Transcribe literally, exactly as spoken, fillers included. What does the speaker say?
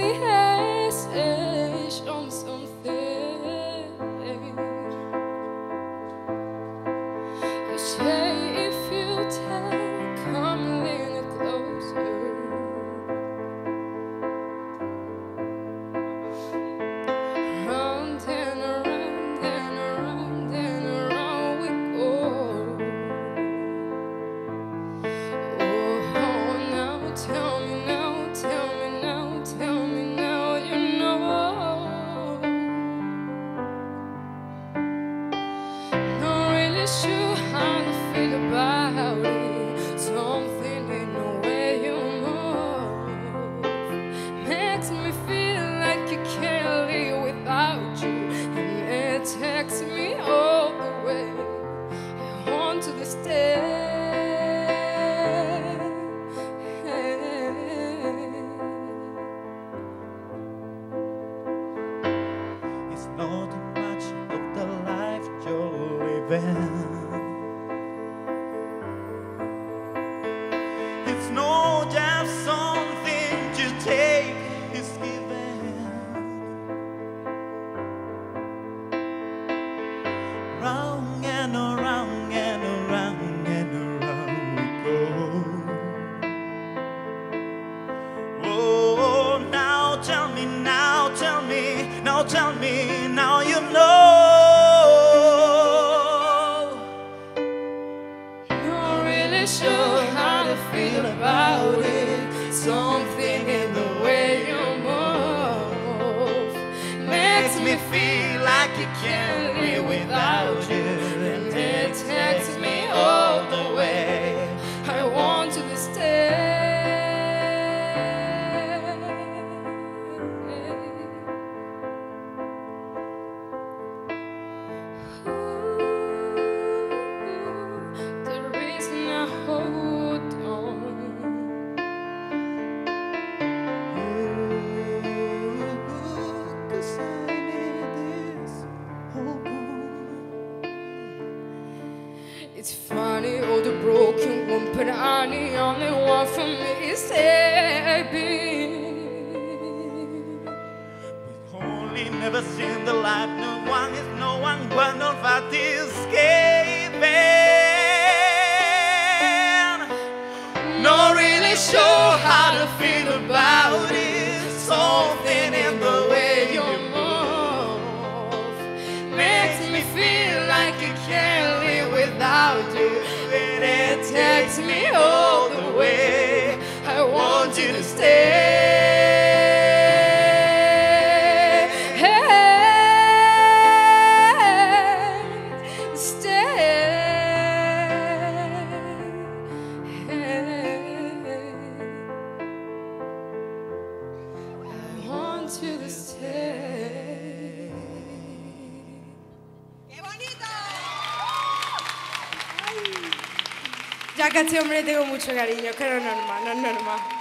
hey, say, show me something. You say if you tell, come a little closer. Round and around and around and around we go. Oh, now tell me now, tell me now, tell me now, you know. Not really sure how to feel about it. Something in the way you move makes me feel like you can't live without you, and it takes me all the way onto the stage. It's not much of the life you're living. It's not just something to take, it's given. Round and around and around and around we go. Oh, now tell me, now tell me, now tell me, now you know. Not really sure how to feel about it. Something in the way you move makes me feel like you can't live without you, and it takes me all the way. I want you to stay. The reason I hold on, Cause I need this, hold on. it's funny, all the broken one, but I'm the only one for me is saving. Only never seen the light, no one is no one, but no fact escaping. Not really sure how to feel about it. Something in the way you move makes me feel like you can't live without you, and it takes me all the way. I want you to stay. To the stay. ¡Qué bonito! Ya que a este hombre le tengo mucho cariño, que no es normal, no es normal.